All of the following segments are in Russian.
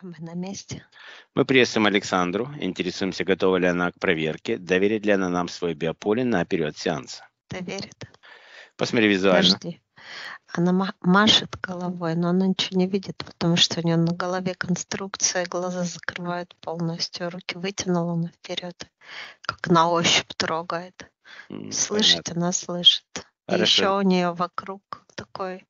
Мы на месте. Мы приветствуем Александру, интересуемся, готова ли она к проверке, доверит ли она нам свое биополе на период сеанса. Доверит. Посмотри визуально. Подожди. Она машет головой, но она ничего не видит, потому что у нее на голове конструкция, глаза закрывают полностью, руки вытянула она вперед, как на ощупь трогает. Слышит, Понятно. она слышит. И Хорошо. еще у нее вокруг такой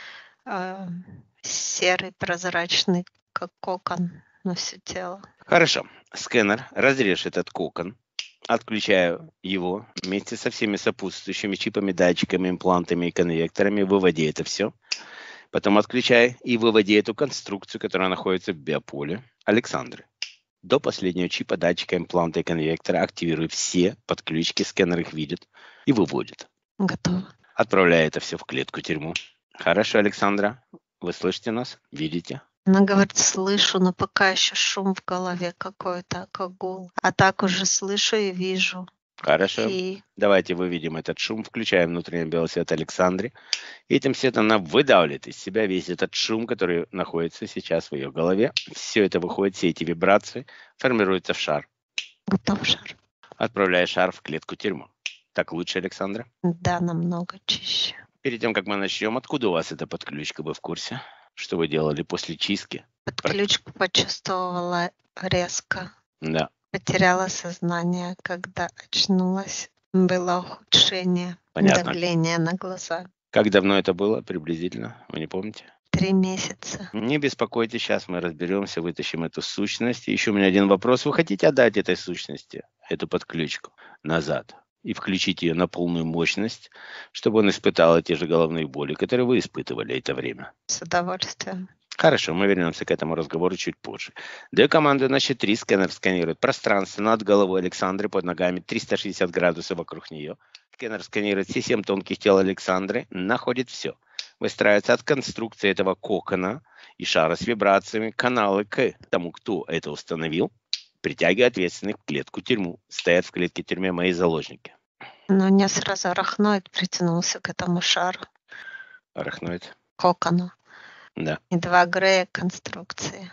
серый, прозрачный, как кокон на все тело. Хорошо. Скэнер разрежь этот кокон, отключая его вместе со всеми сопутствующими чипами, датчиками, имплантами и конвекторами, выводи это все. Потом отключай и выводи эту конструкцию, которая находится в биополе Александры. До последнего чипа, датчика, импланта и конвектора активируй все подключки, скэнер их видит и выводит. Готово. Отправляй это все в клетку-тюрьму. Хорошо, Александра, вы слышите нас? Видите? Она говорит, слышу, но пока еще шум в голове какой-то, как гул. А так уже слышу и вижу. Хорошо. И Давайте выведем этот шум, включаем внутренний белый свет Александре. Этим светом она выдавливает из себя весь этот шум, который находится сейчас в ее голове. Все это выходит, все эти вибрации формируются в шар. готов шар. Отправляя шар в клетку-тюрьму. Так лучше, Александра? Да, намного чище. Перед тем, как мы начнем, откуда у вас эта подключка? Вы в курсе? Что вы делали после чистки? Подключку почувствовала резко. Да. Потеряла сознание, когда очнулась. Было ухудшение Понятно. давления на глаза. Как давно это было приблизительно? Вы не помните? 3 месяца. Не беспокойтесь, сейчас мы разберемся, вытащим эту сущность. И еще у меня один вопрос. Вы хотите отдать этой сущности, эту подключку, назад и включить ее на полную мощность, чтобы он испытал те же головные боли, которые вы испытывали это время? С удовольствием. Хорошо, мы вернемся к этому разговору чуть позже. Даю команду на счет 3, сканер сканирует пространство над головой Александры, под ногами 360 градусов вокруг нее. Сканер сканирует все 7 тонких тел Александры, находит все. Выстраивается от конструкции этого кокона и шара с вибрациями каналы к тому, кто это установил, притягивая ответственных в клетку-тюрьму. Стоят в клетке-тюрьме мои заложники. Но не сразу арахноид притянулся к этому шару, Арахноид? кокону. Да. И 2 грея конструкции.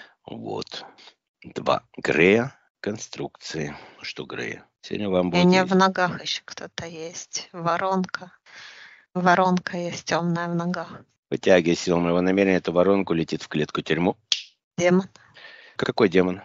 Вот. 2 грея конструкции. Что грея? Сегодня вам И у будет... нее в ногах еще кто-то есть. Воронка. Воронка есть темная в ногах. Вытягивая силу моего намерения, эту воронку летит в клетку-тюрьму. Демон. Какой демон?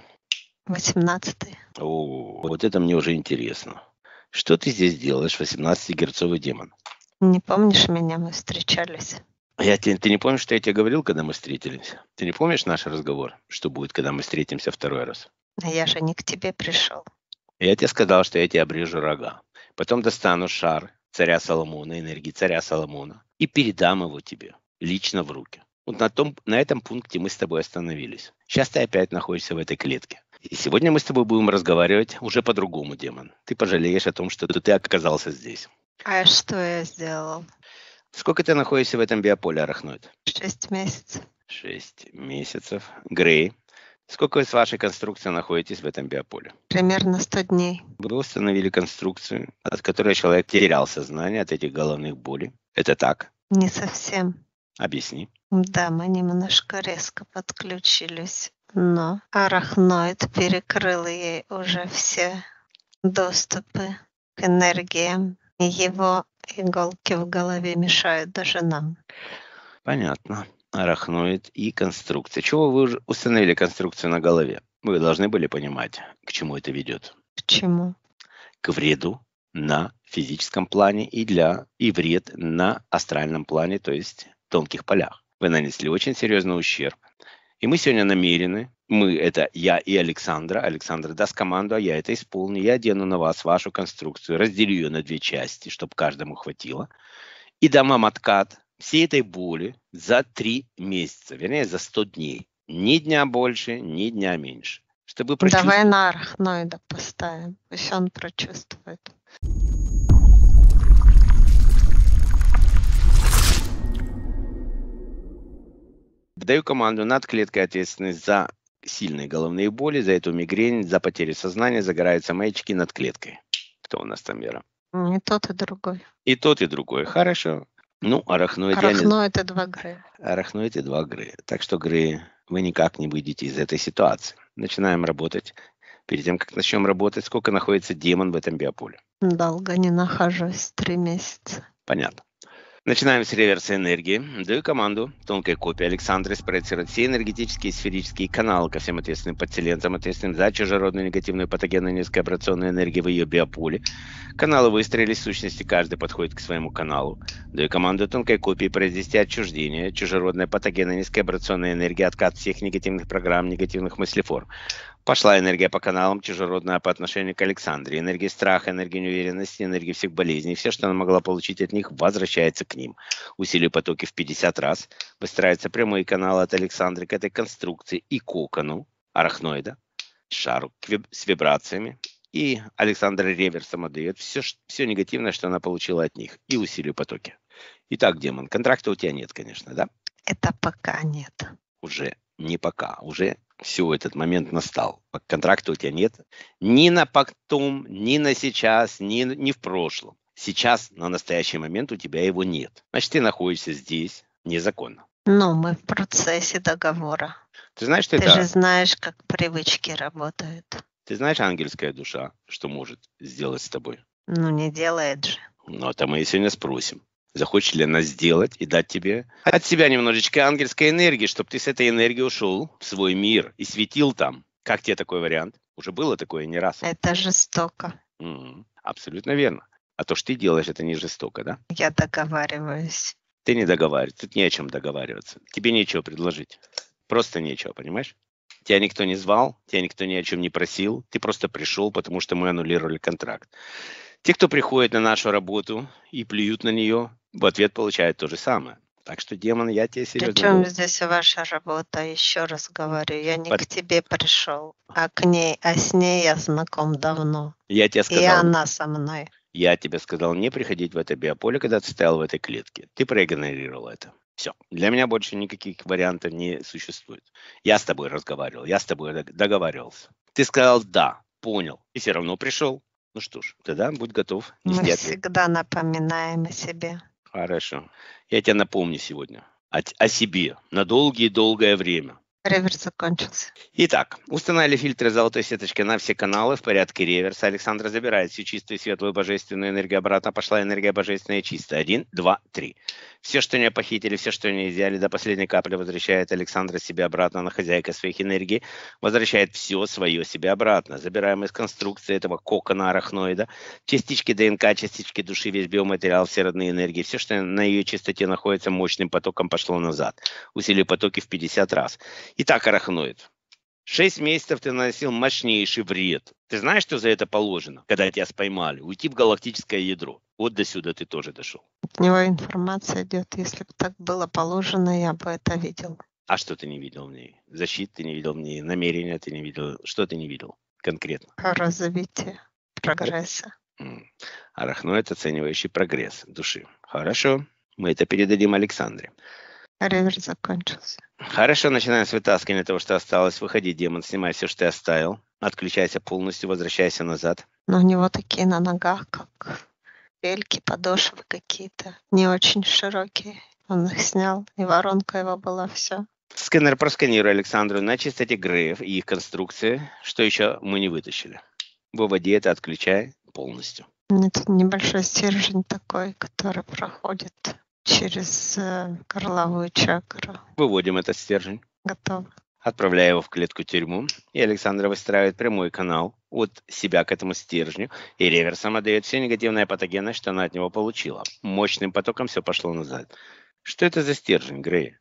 18-й. О, вот это мне уже интересно. Что ты здесь делаешь, 18-герцовый демон? Не помнишь меня? Мы встречались. Ты не помнишь, что я тебе говорил, когда мы встретились? Ты не помнишь наш разговор? Что будет, когда мы встретимся второй раз? А я же не к тебе пришел. Я тебе сказал, что я тебе обрежу рога. Потом достану шар царя Соломона, энергии царя Соломона, и передам его тебе лично в руки. Вот на этом пункте мы с тобой остановились. Сейчас ты опять находишься в этой клетке. И сегодня мы с тобой будем разговаривать уже по-другому, демон. Ты пожалеешь о том, что ты оказался здесь. А что я сделал? Сколько ты находишься в этом биополе, арахноид? 6 месяцев. 6 месяцев. Грей. Сколько вы с вашей конструкцией находитесь в этом биополе? Примерно 100 дней. Вы установили конструкцию, от которой человек терял сознание от этих головных болей. Это так? Не совсем. Объясни. Да, мы немножко резко подключились, но арахноид перекрыл ей уже все доступы к энергиям. И его иголки в голове мешают даже нам. Понятно. Арахноид и конструкция. Чего вы уже установили конструкцию на голове? Вы должны были понимать, к чему это ведет. К чему? К вреду на физическом плане и вред на астральном плане, то есть тонких полях. Вы нанесли очень серьезный ущерб. И мы сегодня намерены, это я и Александра. Александра даст команду, а я это исполню. Я одену на вас вашу конструкцию, разделю ее на 2 части, чтобы каждому хватило. И дам вам откат всей этой боли за 3 месяца, вернее, за 100 дней. Ни дня больше, ни дня меньше. Чтобы Давай на арахноида поставим, пусть он прочувствует. Даю команду над клеткой ответственность за сильные головные боли, за эту мигрень, за потерю сознания, загораются маячки над клеткой. Кто у нас там, Вера? И тот, и другой. И тот, и другой. Хорошо. Ну, арахноид... Арахноид и 2 грея. Арахноид и 2 грея. Так что, греи, вы никак не выйдете из этой ситуации. Начинаем работать. Перед тем, как начнем работать, сколько находится демон в этом биополе? Долго не нахожусь, 3 месяца. Понятно. Начинаем с реверса энергии. Даю команду тонкой копии Александры спроецировать все энергетические и сферические каналы ко всем ответственным подселенцам, ответственным за чужеродную негативную патогенную низкоабрационную энергию в ее биополе. Каналы выстроились, в сущности, каждый подходит к своему каналу. Даю команду тонкой копии произвести отчуждение, чужеродная патогенная низкоабрационная энергия, откат всех негативных программ, негативных мыслеформ. Пошла энергия по каналам, чужеродная по отношению к Александре. Энергия страха, энергия неуверенности, энергия всех болезней. Все, что она могла получить от них, возвращается к ним. Усилию потоки в 50 раз. Выстраиваются прямые каналы от Александры к этой конструкции и кокону арахноида, шару с вибрациями. И Александра реверсом отдает все негативное, что она получила от них. И усилию потоки. Итак, демон, контракта у тебя нет, конечно, да? Это пока нет. Уже не пока, уже все, этот момент настал. Контракта у тебя нет ни на потом, ни на сейчас, ни в прошлом. Сейчас, на настоящий момент, у тебя его нет. Значит, ты находишься здесь незаконно. Ну, мы в процессе договора. Ты знаешь, что Ты же это... знаешь, как привычки работают. Ты знаешь, ангельская душа, что может сделать с тобой? Ну, не делает же. Ну, это мы сегодня спросим. Захочет ли она сделать и дать тебе от себя немножечко ангельской энергии, чтобы ты с этой энергией ушел в свой мир и светил там. Как тебе такой вариант? Уже было такое не раз. Это жестоко. Абсолютно верно. А то, что ты делаешь, это не жестоко, да? Я договариваюсь. Ты не договариваешься. Тут не о чем договариваться. Тебе нечего предложить. Просто нечего, понимаешь? Тебя никто не звал, тебя никто ни о чем не просил. Ты просто пришел, потому что мы аннулировали контракт. Те, кто приходит на нашу работу и плюют на нее, в ответ получают то же самое. Так что, демон, я тебе серьезно Причем говорю. здесь ваша работа? Еще раз говорю, я не к тебе пришел, а к ней, а с ней я знаком давно. Я тебе И сказал, она со мной. я тебе сказал не приходить в это биополе, когда ты стоял в этой клетке. Ты проигнорировал это. Все. Для меня больше никаких вариантов не существует. Я с тобой разговаривал, я с тобой договаривался. Ты сказал «да», понял, и все равно пришел. Ну что ж, тогда будь готов Мы нести ответ. всегда напоминаем о себе. Хорошо. Я тебе напомню сегодня о себе на долгое время. Реверс закончился. Итак, установили фильтры золотой сеточкой на все каналы в порядке реверса. Александра забирает всю чистую, светлую, божественную энергию обратно. Пошла энергия божественная и чистая. 1, 2, 3. Все, что не похитили, все, что не взяли, до последней капли возвращает Александра себе обратно. Она хозяйка своих энергий. Возвращает все свое себе обратно. Забираем из конструкции этого кокона арахноида частички ДНК, частички души, весь биоматериал, все родные энергии. Все, что на ее чистоте находится, мощным потоком пошло назад. Усилие потоки в 50 раз. Итак, арахноид. 6 месяцев ты наносил мощнейший вред. Ты знаешь, что за это положено, когда тебя споймали? Уйти в галактическое ядро. Вот до сюда ты тоже дошел. От него информация идет. Если бы так было положено, я бы это видел. А что ты не видел в ней? Защиты ты не видел в ней, намерения ты не видел. Что ты не видел конкретно? Развитие прогресса. Арахноид, оценивающий прогресс души. Хорошо, мы это передадим Александре. Реверс закончился. Хорошо, начинаем с вытаскивания того, что осталось. Выходи, демон, снимай все, что ты оставил. Отключайся полностью, возвращайся назад. Но у него такие на ногах, как пельки, подошвы какие-то, не очень широкие. Он их снял, и воронка его была, все. Сканер просканируй Александру на чистоте Греев и их конструкции. Что еще мы не вытащили? Выводи это, отключай полностью. Это небольшой стержень такой, который проходит через горловую чакру. Выводим этот стержень. Готово. Отправляя его в клетку-тюрьму, и Александра выстраивает прямой канал от себя к этому стержню, и реверсом отдает все негативное патогенное, что она от него получила. Мощным потоком все пошло назад. Что это за стержень, Грей?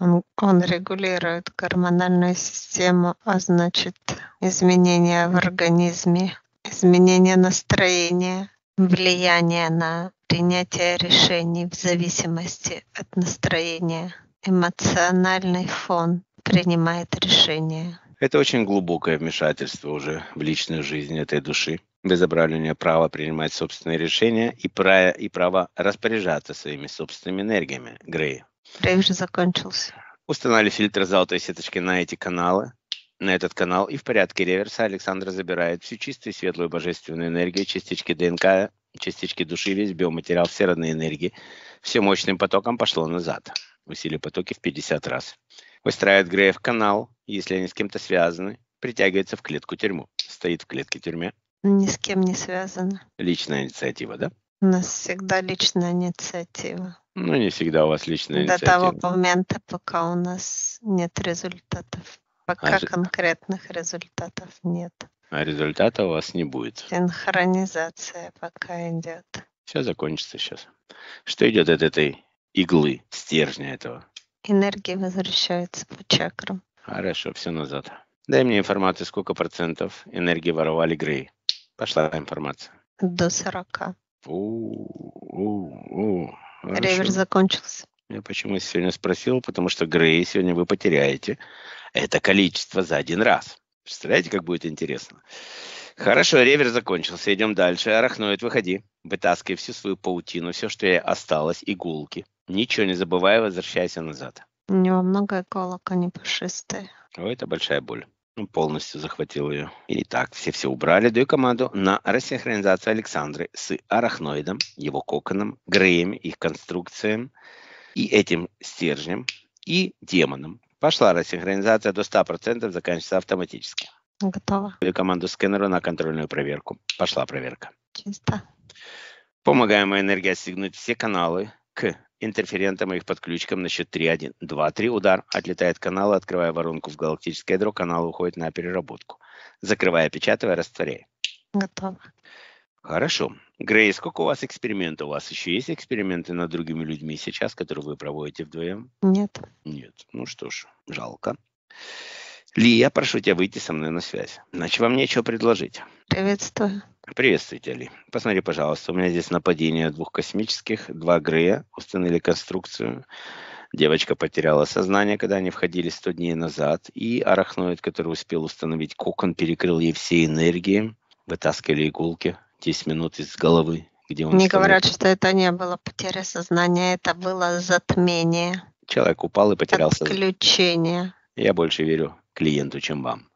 Он регулирует гормональную систему, а значит изменения в организме, изменение настроения, влияние на принятие решений в зависимости от настроения. Эмоциональный фон принимает решения. Это очень глубокое вмешательство уже в личную жизнь этой души. Вы забрали у нее право принимать собственные решения и право распоряжаться своими собственными энергиями, Грей. Рейв закончился. Установили фильтр золотой сеточки на эти каналы, на этот канал, и в порядке реверса Александра забирает всю чистую, светлую, божественную энергию, частички ДНК, частички души, весь биоматериал, все родные энергии. Все мощным потоком пошло назад. Усилие потоки в 50 раз. Выстраивает Грея в канал, если они с кем-то связаны, притягивается в клетку-тюрьму. Стоит в клетке-тюрьме. Ни с кем не связано. Личная инициатива, да? У нас всегда личная инициатива. Ну, не всегда у вас личная До того инициатива. момента, пока у нас нет результатов. Пока А конкретных результатов нет. А результата у вас не будет. Синхронизация пока идет. Все закончится сейчас. Что идет от этой иглы, стержня этого? Энергия возвращается по чакрам. Хорошо, все назад. Дай мне информацию, сколько процентов энергии воровали Грей. Пошла информация. До 40. Хорошо. Реверс закончился. Я почему сегодня спросил? Потому что Грей сегодня вы потеряете это количество за один раз. Представляете, как будет интересно? Хорошо, реверс закончился. Идем дальше. Арахноид, выходи. Вытаскивай всю свою паутину, все, что ей осталось, иголки. Ничего не забывай, возвращайся назад. У него много иголок, они пушистые. Ой, это большая боль. Он полностью захватил ее. Итак, все убрали. Даю команду на рассинхронизацию Александры с арахноидом, его коконом, Греем, их конструкциям, и этим стержнем, и демоном. Пошла рассинхронизация до 100%, заканчивается автоматически. Готово. Даю команду скэнеру на контрольную проверку. Пошла проверка. Чисто. Помогаемая энергия отстегнуть все каналы к интерферентам и их подключкам на счет 3, 1, 2, 3. Удар. Отлетает канал, открывая воронку в галактическое ядро. Канал уходит на переработку. Закрывая, печатая, растворяя. Готово. Хорошо. Грей, сколько у вас экспериментов? У вас еще есть эксперименты над другими людьми сейчас, которые вы проводите вдвоем? Нет. Нет. Ну что ж, жалко. Ли, я прошу тебя выйти со мной на связь. Иначе вам нечего предложить. Приветствую. Приветствуйте, Ли. Посмотри, пожалуйста, у меня здесь нападение 2 космических, 2 Грея, установили конструкцию. Девочка потеряла сознание, когда они входили 100 дней назад. И арахноид, который успел установить кокон, перекрыл ей все энергии. Вытаскивали иголки 10 минут из головы, где он... Мне говорят, что это не было потеря сознания, это было затмение. Человек упал и потерял сознание. Отключение. Я больше верю клиенту, чем вам.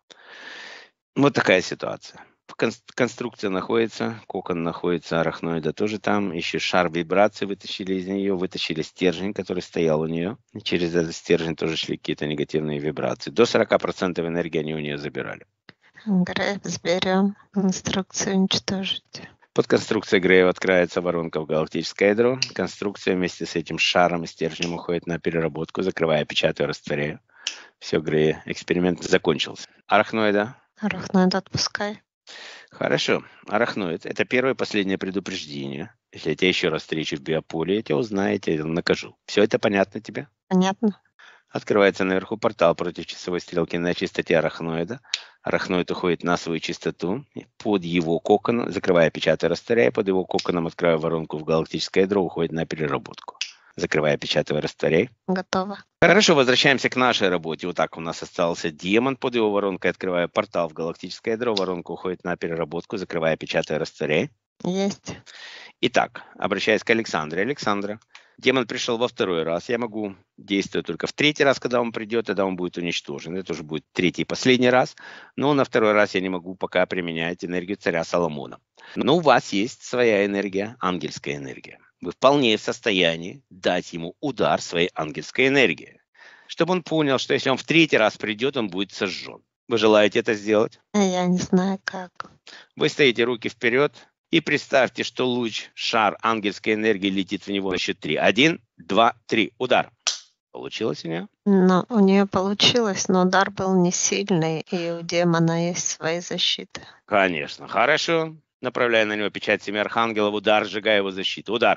Вот такая ситуация. Конструкция находится, кокон находится, арахноида тоже там. Еще шар вибрации вытащили из нее, вытащили стержень, который стоял у нее. И через этот стержень тоже шли какие-то негативные вибрации. До 40% энергии они у нее забирали. Грейв берем. Конструкцию уничтожить. Под конструкцией Грея открывается воронка в галактическое ядро. Конструкция вместе с этим шаром и стержнем уходит на переработку, закрывая, печатаю, растворяю. Все, Грея, эксперимент закончился. Арахноида. Арахноид отпускай. Хорошо. Арахноид. Это первое и последнее предупреждение. Если я тебя еще раз встречу в биополе, я тебя узнаю, я тебя накажу. Все это понятно тебе? Понятно? Открывается наверху портал против часовой стрелки на чистоте арахноида. Арахноид уходит на свою чистоту. Под его кокон, закрывая, печатая, растворяя, под его коконом открывая воронку в галактическое ядро, уходит на переработку. Закрывая, печатая, растворяй. Готово. Хорошо, возвращаемся к нашей работе. Вот так у нас остался демон под его воронкой. Открывая портал в галактическое ядро, воронка уходит на переработку, закрывая, печатая, растворяй. Есть. Итак, обращаясь к Александре. Александра, демон пришел во 2-й раз. Я могу действовать только в 3-й раз, когда он придет, тогда он будет уничтожен. Это уже будет 3-й и последний раз. Но на 2-й раз я не могу пока применять энергию царя Соломона. Но у вас есть своя энергия, ангельская энергия. Вы вполне в состоянии дать ему удар своей ангельской энергии, чтобы он понял, что если он в 3-й раз придет, он будет сожжен. Вы желаете это сделать? Я не знаю как. Вы стоите руки вперед и представьте, что луч, шар ангельской энергии летит в него на счет 3. 1, 2, 3. Удар. Получилось у нее? Но у нее получилось, но удар был не сильный, и у демона есть свои защиты. Конечно. Хорошо. Направляя на него печать 7 архангелов, удар, сжигая его защиту. Удар.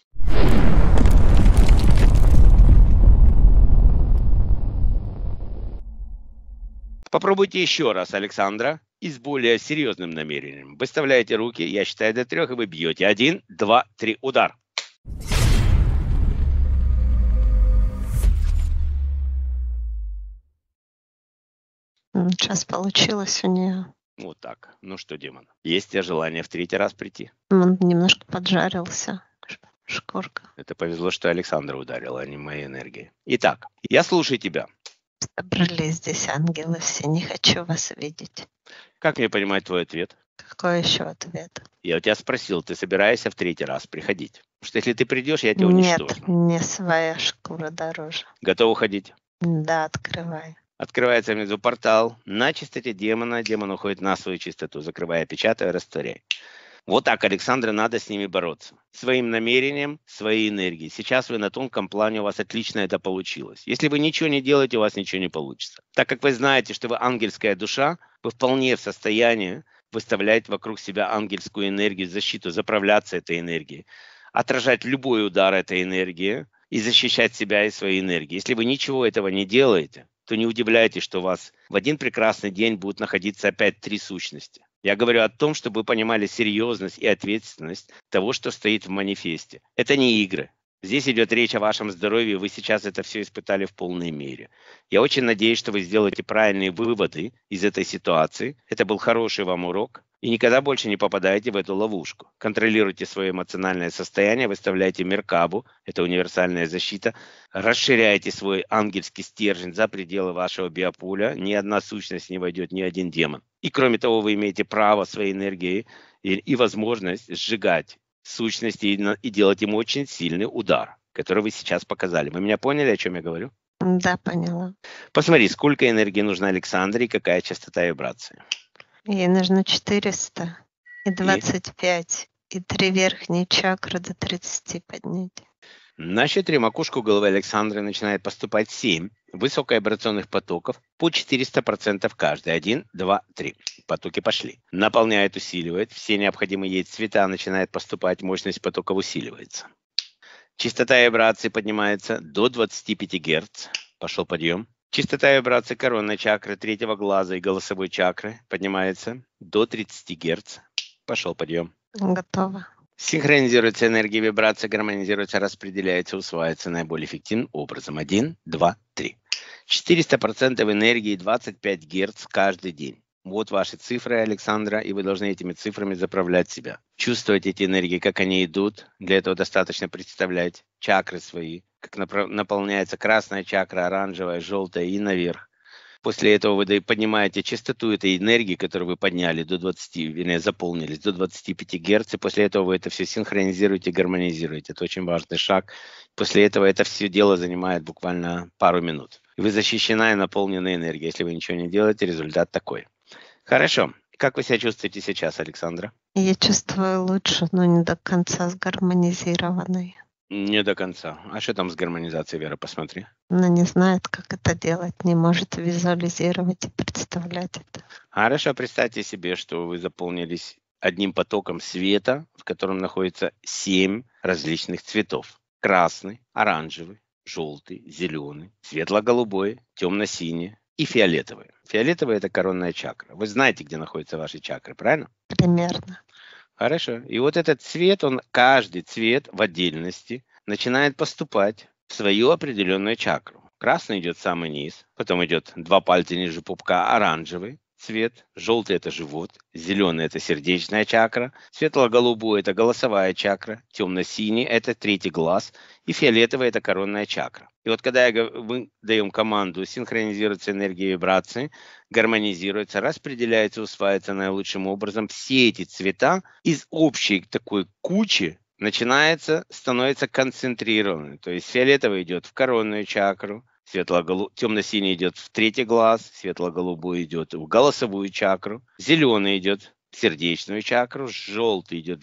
Попробуйте еще раз, Александра, и с более серьезным намерением. Выставляете руки, я считаю до 3, и вы бьете. 1, 2, 3, удар. Сейчас получилось у нее. Вот так. Ну что, демон, есть у тебя желание в 3-й раз прийти? Он немножко поджарился. Шкурка. Это повезло, что Александра ударила, а не моей энергией. Итак, я слушаю тебя. Собрались здесь ангелы все, не хочу вас видеть. Как мне понимать твой ответ? Какой еще ответ? Я у тебя спросил, ты собираешься в 3-й раз приходить? Потому что если ты придешь, я тебя Нет, уничтожу. мне своя шкура дороже. Готов уходить? Да, открывай. Открывается внизу портал на чистоте демона. Демон уходит на свою чистоту, закрывая, печатая, растворяя. Вот так, Александра, надо с ними бороться. Своим намерением, своей энергией. Сейчас вы на тонком плане, у вас отлично это получилось. Если вы ничего не делаете, у вас ничего не получится. Так как вы знаете, что вы ангельская душа, вы вполне в состоянии выставлять вокруг себя ангельскую энергию, защиту, заправляться этой энергией, отражать любой удар этой энергии и защищать себя и свои энергии. Если вы ничего этого не делаете, то не удивляйтесь, что у вас в один прекрасный день будут находиться опять 3 сущности. Я говорю о том, чтобы вы понимали серьезность и ответственность того, что стоит в манифесте. Это не игры. Здесь идет речь о вашем здоровье, вы сейчас это все испытали в полной мере. Я очень надеюсь, что вы сделаете правильные выводы из этой ситуации. Это был хороший вам урок. И никогда больше не попадаете в эту ловушку. Контролируйте свое эмоциональное состояние, выставляйте Меркабу, это универсальная защита, расширяйте свой ангельский стержень за пределы вашего биополя, ни одна сущность не войдет, ни один демон. И кроме того, вы имеете право своей энергией и возможность сжигать сущности и делать им очень сильный удар, который вы сейчас показали. Вы меня поняли, о чем я говорю? Да, поняла. Посмотри, сколько энергии нужно Александре и какая частота вибрации. Ей нужно 400 и И 25, и 3 верхние чакры до 30 поднять. на счетре макушку головы Александры начинает поступать 7 высоковибрационных потоков по 400% каждый. 1, 2, 3. Потоки пошли. Наполняет, усиливает. Все необходимые ей цвета начинает поступать. Мощность потоков усиливается. Частота вибрации поднимается до 25 Гц. Пошел подъем. Частота вибрации коронной чакры, третьего глаза и голосовой чакры поднимается до 30 Гц. Пошел подъем. Готово. Синхронизируется энергия, вибрация, гармонизируется, распределяется, усваивается наиболее эффективным образом. 1, 2, 3. 400% энергии, 25 Гц каждый день. Вот ваши цифры, Александра, и вы должны этими цифрами заправлять себя. Чувствовать эти энергии, как они идут. Для этого достаточно представлять чакры свои, как наполняется красная чакра, оранжевая, желтая и наверх. После этого вы поднимаете частоту этой энергии, которую вы подняли до 20, вернее, заполнились до 25 Гц, и после этого вы это все синхронизируете, гармонизируете. Это очень важный шаг. После этого это все дело занимает буквально пару минут. И вы защищена и наполнена энергией. Если вы ничего не делаете, результат такой. Хорошо. Как вы себя чувствуете сейчас, Александра? Я чувствую лучше, но не до конца сгармонизированной. Не до конца. А что там с гармонизацией, Вера? Посмотри. Она не знает, как это делать, не может визуализировать и представлять это. Хорошо, представьте себе, что вы заполнились одним потоком света, в котором находится 7 различных цветов. Красный, оранжевый, желтый, зеленый, светло-голубой, темно-синий и фиолетовый. Фиолетовый – это коронная чакра. Вы знаете, где находятся ваши чакры, правильно? Примерно. Хорошо. И вот этот цвет, каждый цвет в отдельности начинает поступать в свою определенную чакру. Красный идет в самый низ, потом идет 2 пальца ниже пупка оранжевый цвет, желтый – это живот, зеленый – это сердечная чакра, светло-голубой – это голосовая чакра, темно-синий – это 3-й глаз, и фиолетовый – это коронная чакра. И вот когда мы даем команду синхронизируется энергия вибрации, гармонизируется, распределяется, усваивается наилучшим образом, все эти цвета из общей такой кучи становится концентрированным. То есть фиолетовый идет в коронную чакру, темно-синий идет в 3-й глаз, светло-голубой идет в голосовую чакру, зеленый идет в сердечную чакру, желтый идет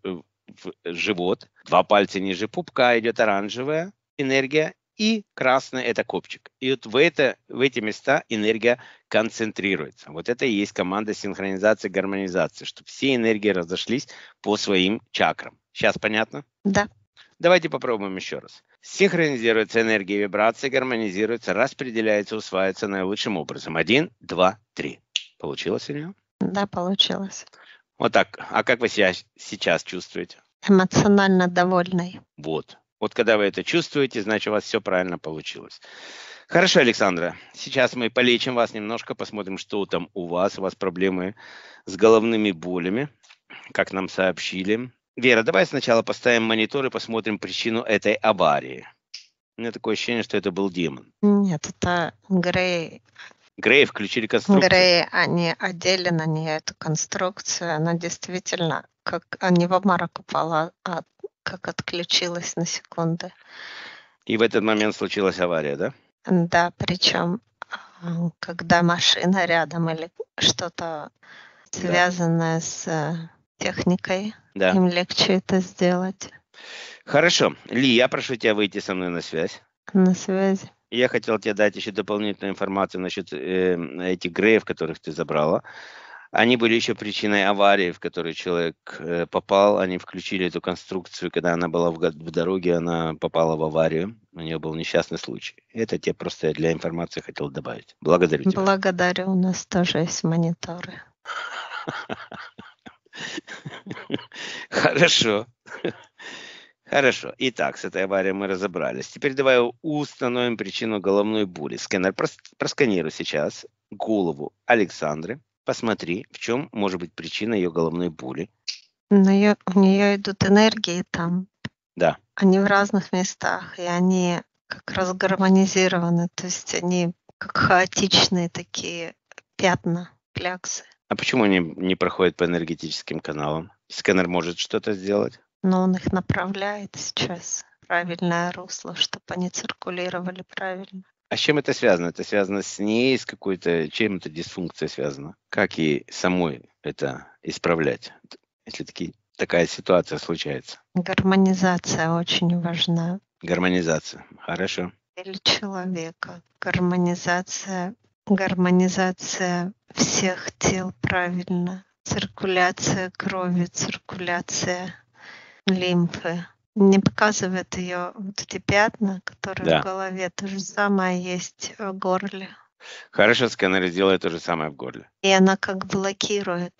в живот, 2 пальца ниже пупка идет оранжевая энергия, и красный – это копчик. И вот в эти места энергия концентрируется. Вот это и есть команда синхронизации, гармонизации, чтобы все энергии разошлись по своим чакрам. Сейчас понятно? Да. Давайте попробуем еще раз. Синхронизируется энергия вибрации, гармонизируется, распределяется, усваивается наилучшим образом. 1, 2, 3. Получилось у нее? Да, получилось. Вот так. А как вы себя сейчас чувствуете? Эмоционально довольной. Вот. Вот когда вы это чувствуете, значит, у вас все правильно получилось. Хорошо, Александра. Сейчас мы полечим вас немножко, посмотрим, что там у вас. У вас проблемы с головными болями, как нам сообщили. Вера, давай сначала поставим монитор и посмотрим причину этой аварии. У меня такое ощущение, что это был демон. Нет, это Грей. Грей включили конструкцию. Грей, они одели на нее эту конструкцию. Она действительно, как не в обморок упала, а как отключилась на секунды. И в этот момент случилась авария, да? Да, причем, когда машина рядом или что-то Да. связанное с техникой, Да. им легче это сделать. Хорошо. Ли, я прошу тебя выйти со мной на связь. На связи. Я хотел тебе дать еще дополнительную информацию насчет этих греев, которых ты забрала. Они были еще причиной аварии, в которую человек попал. Они включили эту конструкцию, когда она была в дороге, она попала в аварию. У нее был несчастный случай. Это тебе просто для информации хотел добавить. Благодарю тебя. Благодарю, у нас тоже есть мониторы. Хорошо. Хорошо. Итак, с этой аварией мы разобрались. Теперь давай установим причину головной боли. Сканер просканируй сейчас голову Александры. Посмотри, в чем может быть причина ее головной боли. У нее идут энергии там. Да. Они в разных местах, и они как раз гармонизированы. То есть они как хаотичные такие пятна, кляксы. А почему они не проходят по энергетическим каналам? Сканер может что-то сделать? Но он их направляет сейчас в правильное русло, чтобы они циркулировали правильно. А с чем это связано? Это связано с ней, с какой-то, чем эта дисфункция связана? Как ей самой это исправлять, если такая ситуация случается? Гармонизация очень важна Гармонизация. Хорошо. для человека. Гармонизация всех тел правильно. Циркуляция крови, циркуляция лимфы. Не показывает ее вот эти пятна, которые Да. в голове. То же самое есть в горле. Хорошо, сканер сделает то же самое в горле. И она как блокирует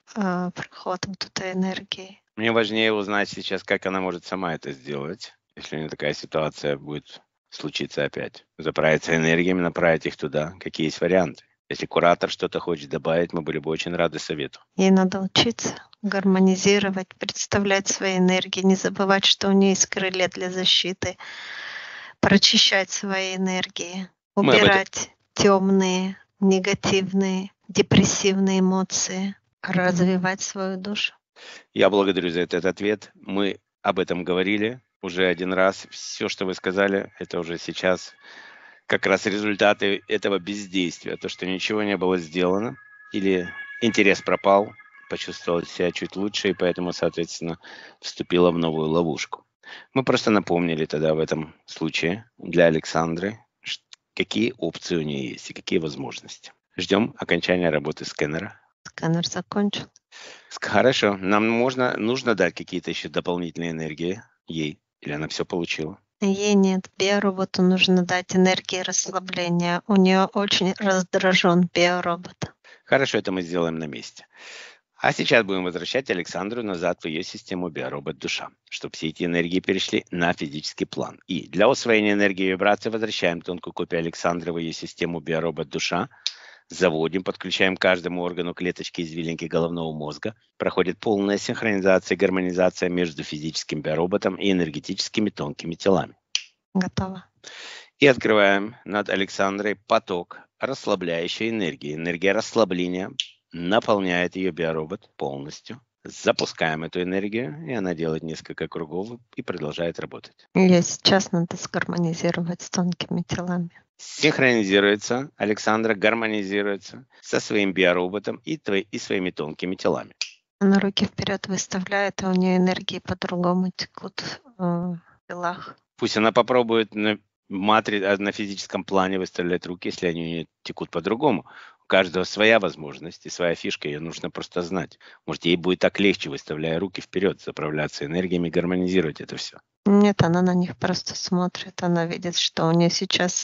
проход вот этой энергии. Мне важнее узнать сейчас, как она может сама это сделать, если у нее такая ситуация будет случиться опять. Заправиться энергиями, направить их туда. Какие есть варианты? Если куратор что-то хочет добавить, мы были бы очень рады совету. Ей надо учиться гармонизировать, представлять свои энергии, не забывать, что у нее есть крылья для защиты, прочищать свои энергии, Мы об этом- убирать темные, негативные, депрессивные эмоции, развивать свою душу. Я благодарю за этот ответ. Мы об этом говорили уже один раз. Все, что вы сказали, это уже сейчас как раз результаты этого бездействия. То, что ничего не было сделано или интерес пропал, почувствовала себя чуть лучше и поэтому, соответственно, вступила в новую ловушку. Мы просто напомнили тогда в этом случае для Александры, какие опции у нее есть и какие возможности. Ждем окончания работы сканера. Сканер закончил. Хорошо. Нам нужно дать какие-то еще дополнительные энергии ей? Или она все получила? Ей нет. Биороботу нужно дать энергии расслабления. У нее очень раздражен биоробот. Хорошо, это мы сделаем на месте. А сейчас будем возвращать Александру назад в ее систему биоробот-душа, чтобы все эти энергии перешли на физический план. И для усвоения энергии и вибрации возвращаем тонкую копию Александры в ее систему биоробот-душа, заводим, подключаем к каждому органу клеточки извилинки головного мозга, проходит полная синхронизация и гармонизация между физическим биороботом и энергетическими тонкими телами. Готово. И открываем над Александрой поток расслабляющей энергии. Энергия расслабления наполняет ее биоробот полностью. Запускаем эту энергию, и она делает несколько кругов и продолжает работать. Ее сейчас надо сгармонизировать с тонкими телами. Синхронизируется, Александра гармонизируется со своим биороботом и своими тонкими телами. Она руки вперед выставляет, и у нее энергии по-другому текут в телах. Пусть она попробует на физическом плане выставлять руки, если они у нее текут по-другому. У каждого своя возможность и своя фишка, ее нужно просто знать. Может, ей будет так легче, выставляя руки вперед, заправляться энергиями, гармонизировать это все. Нет, она на них просто смотрит. Она видит, что у нее сейчас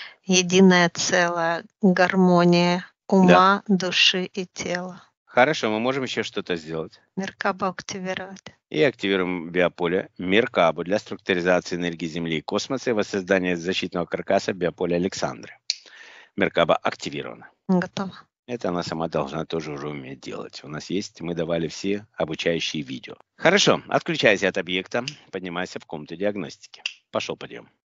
единое целое, гармония ума, души и тела. Хорошо, мы можем еще что-то сделать. Меркабу активировать. И активируем биополе Меркабу для структуризации энергии Земли и космоса и воссоздания защитного каркаса биополя Александры. Меркаба активирована. Готово. Это она сама должна тоже уже уметь делать. У нас есть, мы давали все обучающие видео. Хорошо, отключайся от объекта, поднимайся в комнату диагностики. Пошел подъем.